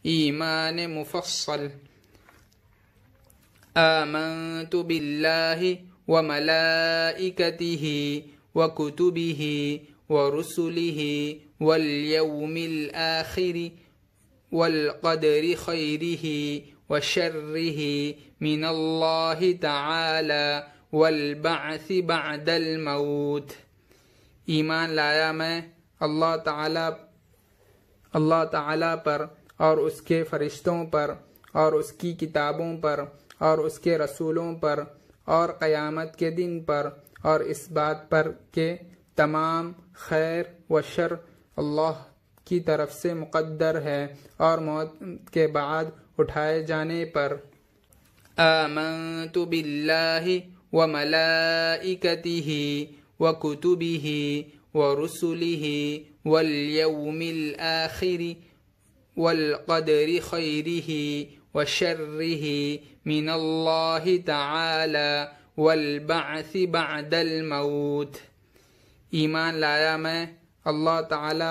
ایمان مفصل۔ آمنت باللہ وملائکتہ وکتبہ ورسلہ والیوم الآخر والقدر خیرہ وشرہ من اللہ تعالی والبعث بعد الموت۔ ایمان لایا میں اللہ تعالی پر اور اس کے فرشتوں پر اور اس کی کتابوں پر اور اس کے رسولوں پر اور قیامت کے دن پر اور اس بات پر کہ تمام خیر و شر اللہ کی طرف سے مقدر ہے اور موت کے بعد اٹھائے جانے پر۔ آمنت باللہ وملائکتہ وکتبہ ورسلہ والیوم الآخر والقدر خیرہ وشرہ من اللہ تعالی والبعث بعد الموت۔ ایمان لایا میں اللہ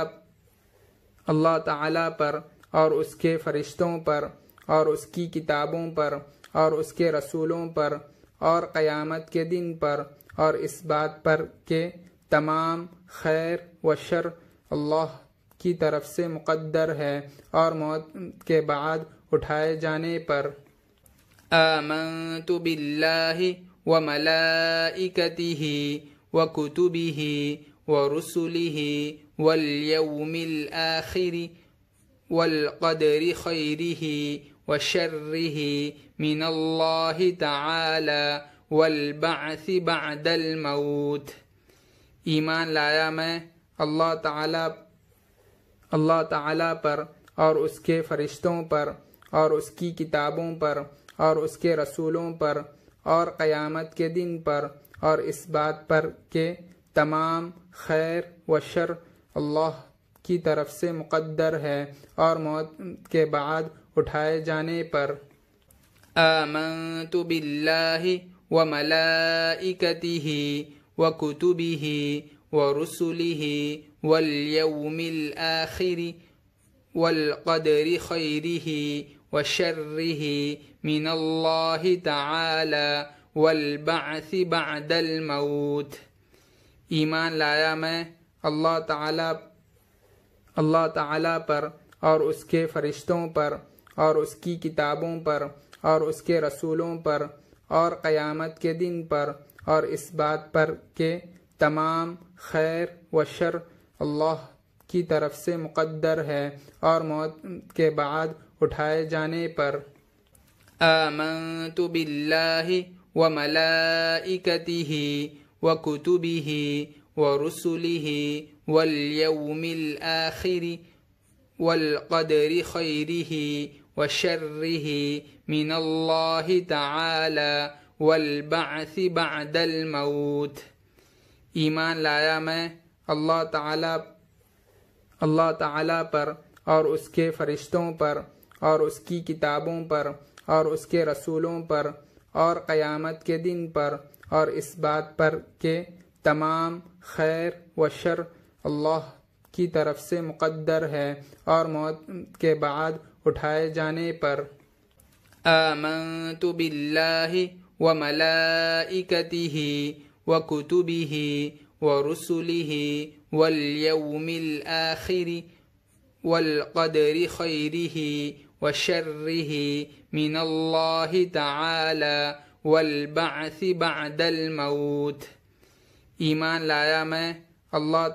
تعالی پر اور اس کے فرشتوں پر اور اس کی کتابوں پر اور اس کے رسولوں پر اور قیامت کے دن پر اور اس بات پر کہ تمام خیر و شر اللہ کی طرف سے مقدر ہے اور موت کے بعد اٹھائے جانے پر۔ آمنت باللہ وملائکتہ وکتبہ ورسلہ والیوم الآخر والقدر خیرہ وشرہ من اللہ تعالی والبعث بعد الموت۔ ایمان لایا میں اللہ تعالی پر اور اس کے فرشتوں پر اور اس کی کتابوں پر اور اس کے رسولوں پر اور قیامت کے دن پر اور اس بات پر کہ تمام خیر و شر اللہ کی طرف سے مقدر ہے اور موت کے بعد اٹھائے جانے پر۔ آمنت باللہ وملائکتہ وکتبہ ورسلہ والیوم الآخر والقدر خیرہ وشرہ من اللہ تعالی والبعث بعد الموت۔ ایمان لایا میں اللہ تعالی پر اور اس کے فرشتوں پر اور اس کی کتابوں پر اور اس کے رسولوں پر اور قیامت کے دن پر اور اس بات پر کہ تمام خیر و شر اللہ کی طرف سے مقدر ہے اور موت کے بعد اٹھائے جانے پر۔ آمنت باللہ وملائکتہ وکتبہ ورسلہ والیوم الآخر والقدر خیرہ وشرہ من اللہ تعالی والبعث بعد الموت۔ ایمان لایا میں اللہ تعالی پر اور اس کے فرشتوں پر اور اس کی کتابوں پر اور اس کے رسولوں پر اور قیامت کے دن پر اور اس بات پر کہ تمام خیر و شر اللہ کی طرف سے مقدر ہے اور موت کے بعد اٹھائے جانے پر۔ آمنت باللہ وملائکتہ وکتبہ ورسلہ والیوم الآخر والقدر خیرہ وشرہ من اللہ تعالی والبعث بعد الموت۔ ایمان لایا میں اللہ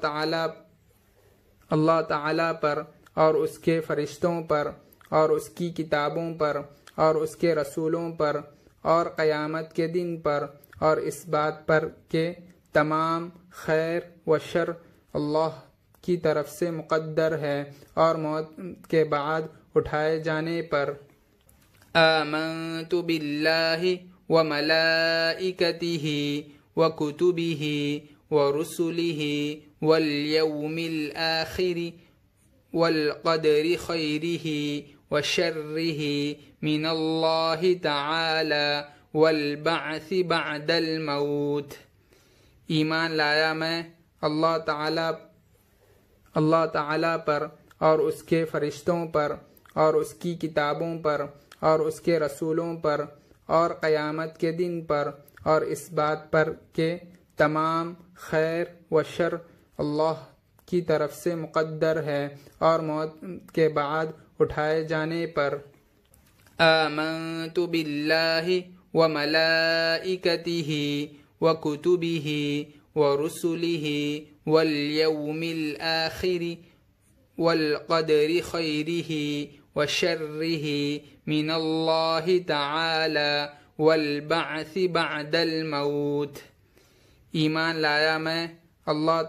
تعالی پر اور اس کے فرشتوں پر اور اس کی کتابوں پر اور اس کے رسولوں پر اور قیامت کے دن پر اور اس بات پر کہ تمام خیر و شر اللہ کی طرف سے مقدر ہے اور موت کے بعد اٹھائے جانے پر۔ آمنت باللہ وملائکتہ وکتبہ ورسلہ والیوم الآخر والقدر خیرہ وشرہ من اللہ تعالی والبعث بعد الموت۔ ایمان لایا میں اللہ تعالی پر اور اس کے فرشتوں پر اور اس کی کتابوں پر اور اس کے رسولوں پر اور قیامت کے دن پر اور اس بات پر کہ تمام خیر و شر اللہ کی طرف سے مقدر ہے، اور موت کے بعد اٹھائے جانے پر۔ آمنت باللہ وملائکتہ وکتبہ ورسلہ والیوم الآخر والقدر خیرہ وشرہ من اللہ تعالی والبعث بعد الموت۔ ایمان لایا میں اللہ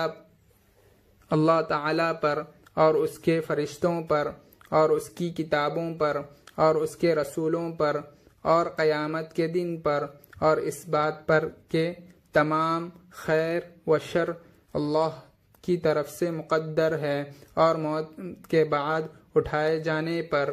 تعالی پر اور اس کے فرشتوں پر اور اس کی کتابوں پر اور اس کے رسولوں پر اور قیامت کے دن پر اور اس بات پر کہ تمام خیر و شر اللہ کی طرف سے مقدر ہے، اور موت کے بعد اٹھائے جانے پر۔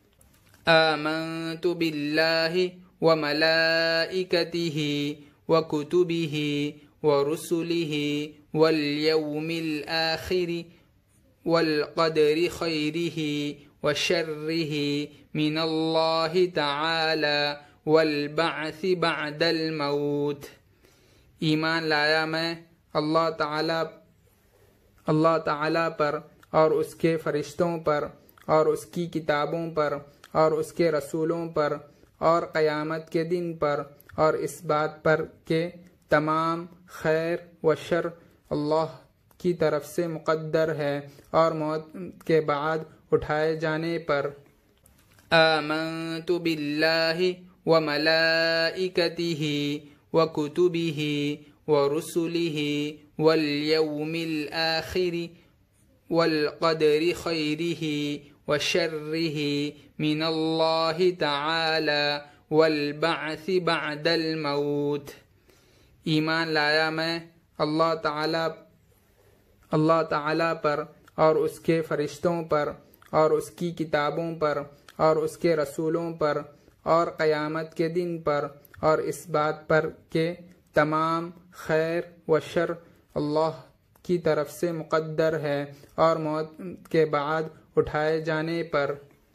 آمنت باللہ وملائکتہ وکتبہ ورسلہ والیوم الآخر والقدر خیرہ وشرہ من اللہ تعالی والبعث بعد الموت۔ ایمان لایا میں اللہ تعالی پر اور اس کے فرشتوں پر اور اس کی کتابوں پر اور اس کے رسولوں پر اور قیامت کے دن پر اور اس بات پر کہ تمام خیر و شر اللہ کی طرف سے مقدر ہے، اور موت کے بعد اٹھائے جانے پر۔ آمنت باللہ وملائکتہ وکتبہ ورسلہ والیوم الآخر والقدر خیرہ وشرہ من اللہ تعالی والبعث بعد الموت۔ ایمان لایا میں اللہ تعالی پر اور اس کے فرشتوں پر اور اس کی کتابوں پر اور اس کے رسولوں پر اور قیامت کے دن پر اور اس بات پر کہ تمام خیر و شر اللہ کی طرف سے مقدر ہے، اور موت کے بعد اٹھائے جانے پر۔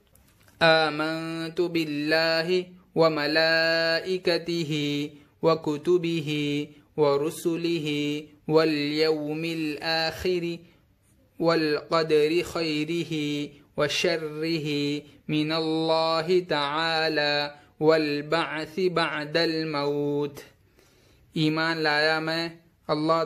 آمنت باللہ وملائکتہ وکتبہ ورسلہ والیوم الآخر والقدر خیرہ وشرہ من اللہ تعالی والبعث بعد الموت۔ ایمان لایا میں اللہ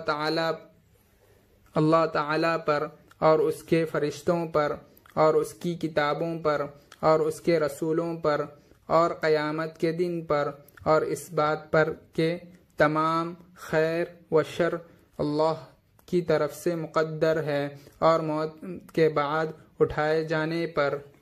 تعالی پر اور اس کے فرشتوں پر اور اس کی کتابوں پر اور اس کے رسولوں پر اور قیامت کے دن پر اور اس بات پر کہ تمام خیر و شر اللہ کی طرف سے مقدر ہے، اور موت کے بعد اٹھائے جانے پر۔